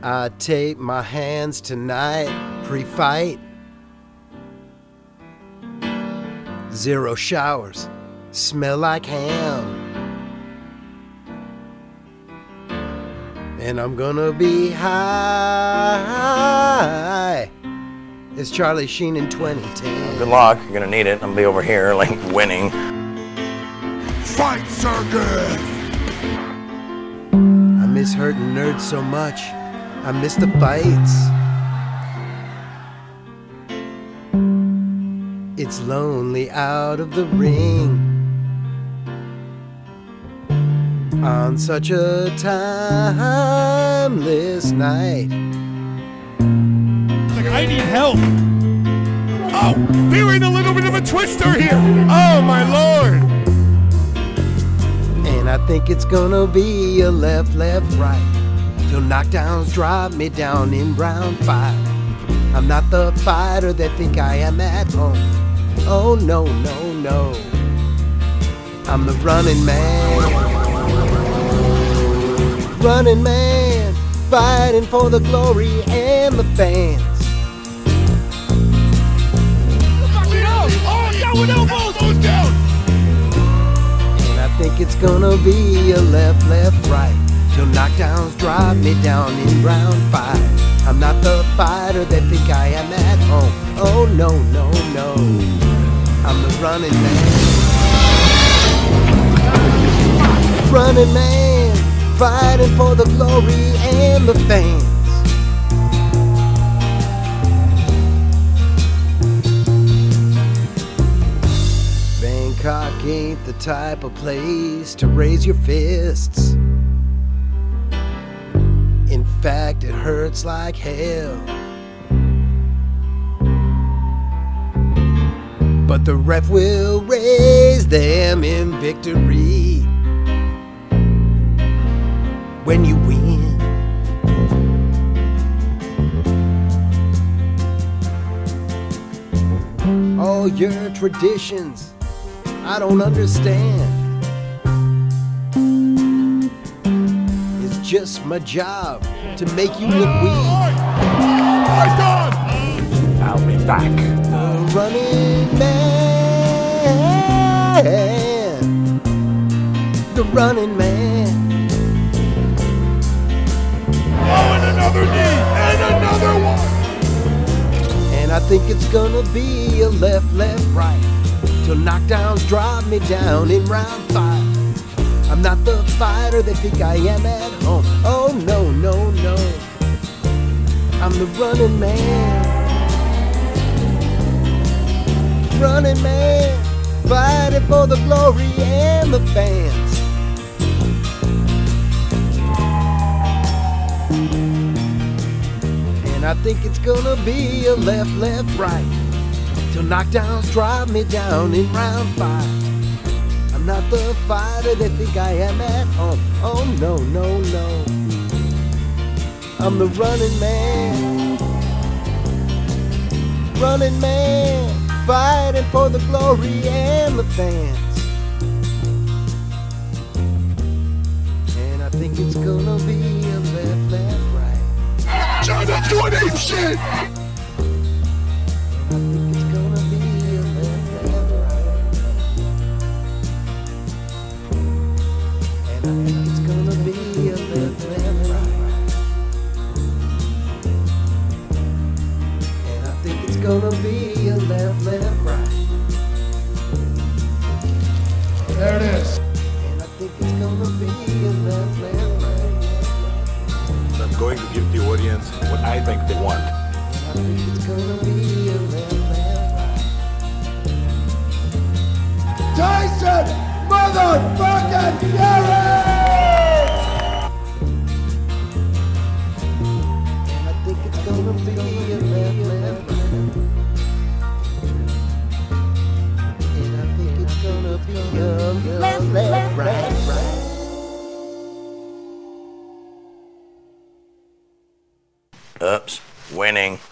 I tape my hands tonight, pre-fight. 0 showers, smell like ham. And I'm gonna be high as Charlie Sheen in 2010. Good luck, you're gonna need it. I'm gonna be over here, like, winning. Fight Circus! I miss hurting nerds so much. I miss the fights. It's lonely out of the ring on such a timeless night. Like, I need help. Oh, feeling a little bit of a twister here. Oh, my Lord. And I think it's gonna be a left, left, right, till knockdowns drop me down in round 5. I'm not the fighter that think I am at home. Oh no, no, no. I'm the running man. Running man, fighting for the glory and the fans. Oh, down with elbows! Oh, down! And I think it's gonna be a left, left, right, till knockdowns drive me down in round 5. I'm not the fighter that think I am at home. Oh no, no, no. I'm the running man. Running man, fighting for the glory and the fans. Bangkok ain't the type of place to raise your fists. In fact, it hurts like hell. But the ref will raise them in victory when you win. All your traditions, I don't understand. It's just my job to make you look weak. I'll be back. The running man, the running man. Oh, and another knee, and another one. And I think it's gonna be a left, left, right, till knockdowns drop me down in round 5. I'm not the fighter they think I am at home. Oh no, no, no. I'm the running man. Running man, fighting for the glory and the fans. And I think it's gonna be a left, left, right, till knockdowns drive me down in round 5. I'm not the fighter they think I am at home. Oh no, no, no. I'm the running man. Running man, fighting for the glory and the fans. And I think it's gonna be a left, left, right. John, I'm doing ape shit. I think it's gonna be a left, left, right. And I think it's gonna be a left, left, right. And I think it's gonna be a left, left, right. There it is. And I think it's gonna be a left, left, right. I'm going to give the audience what I think they want. And I think it's gonna be a left, left, right. Tyson motherfucking Fury! And I think it's gonna be a left, left, right. And I think it's gonna be a left, left, right, right. Oops, winning.